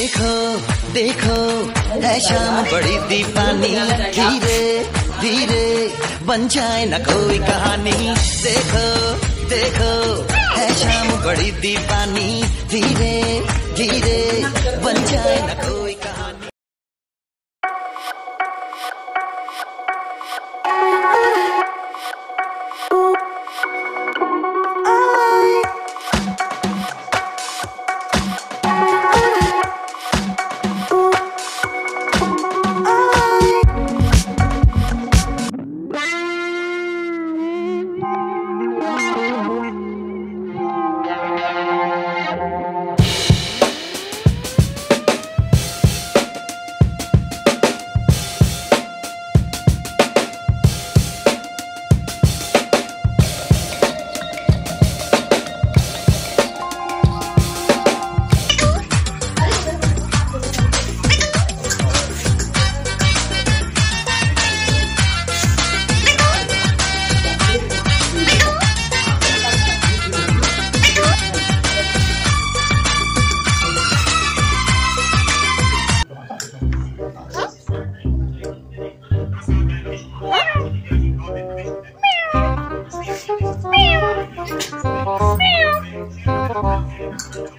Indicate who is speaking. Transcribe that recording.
Speaker 1: देखो देखो है शाम बड़ी दीवानी, धीरे धीरे बन जाए न कोई कहानी। देखो देखो है शाम बड़ी दीवानी, धीरे धीरे बन जाए न कोई कहानी।
Speaker 2: Meow.